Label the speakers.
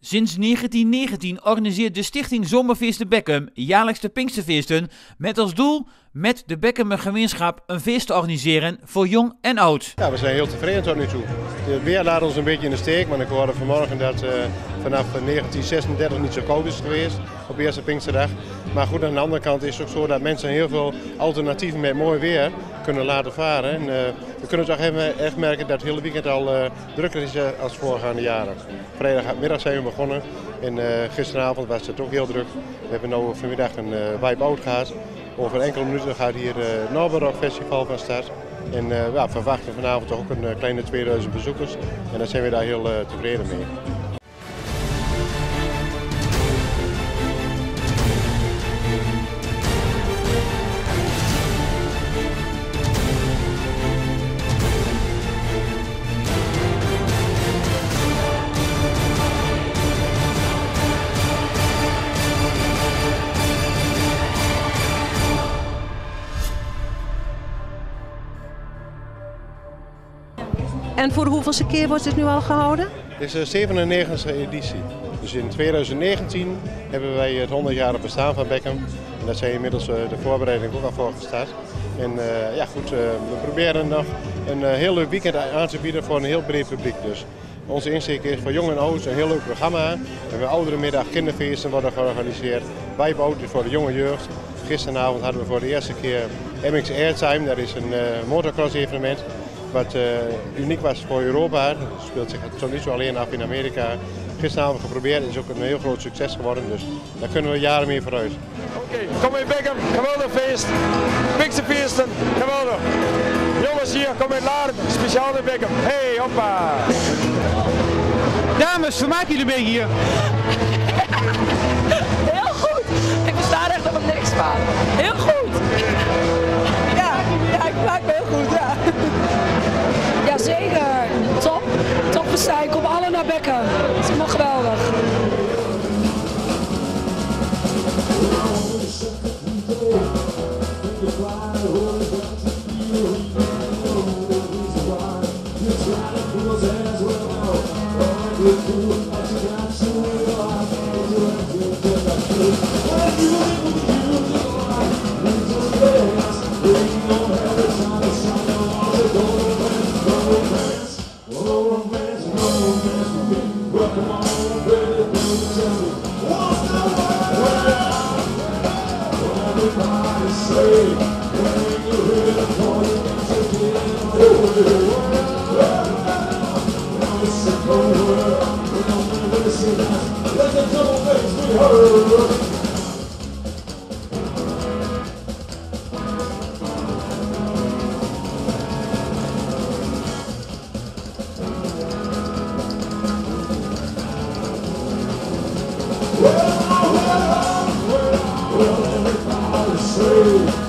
Speaker 1: Sinds 1919 organiseert de Stichting Zomerfeesten Beckum jaarlijks de Pinksterfeesten met als doel met de Beckumer gemeenschap een feest te organiseren voor jong en oud.
Speaker 2: Ja, we zijn heel tevreden tot nu toe. Het weer laat ons een beetje in de steek, maar ik hoorde vanmorgen dat vanaf 1936 niet zo koud is geweest op de eerste Pinksterdag. Maar goed, aan de andere kant is het ook zo dat mensen heel veel alternatieven met mooi weer kunnen laten varen. En, we kunnen toch echt merken dat het hele weekend al drukker is als voorgaande jaren. Vrijdagmiddag zijn we begonnen en gisteravond was het ook heel druk. We hebben nu vanmiddag een wipe-out gehad. Over enkele minuten gaat hier het Noorderrock Festival van start. En we verwachten vanavond ook een kleine 2000 bezoekers. En daar zijn we daar heel tevreden mee.
Speaker 3: En voor de hoeveelste keer wordt dit nu al gehouden?
Speaker 2: Dit is de 97e editie. Dus in 2019 hebben wij het 100-jarig bestaan van Beckum. En daar zijn inmiddels de voorbereidingen ook al voor gestart. En ja goed, we proberen nog een heel leuk weekend aan te bieden voor een heel breed publiek. Dus onze insteek is voor jong en oud een heel leuk programma. We hebben ouderenmiddag, kinderfeesten worden georganiseerd. Wipe-out voor de jonge jeugd. Gisteravond hadden we voor de eerste keer MX Airtime, dat is een motocross evenement. Wat uniek was voor Europa, dat speelt zich tot nu toe alleen af in Amerika. Gisteravond geprobeerd, is ook een heel groot succes geworden, dus daar kunnen we jaren mee vooruit.
Speaker 4: Oké, kom in Beckum, geweldig feest, Pinksterfeesten, geweldig. Jongens hier, kom in Laren, speciaal in Beckum. Hey, hoppa!
Speaker 5: Dames, vermaak jullie mee hier?
Speaker 6: Heel goed, ik versta er echt helemaal niks van. Heel goed. Ja, ik maak me heel goed, ja. Jazeker, top. Topfestijn, kom alle naar Beckum. Het is helemaal geweldig.
Speaker 7: Well,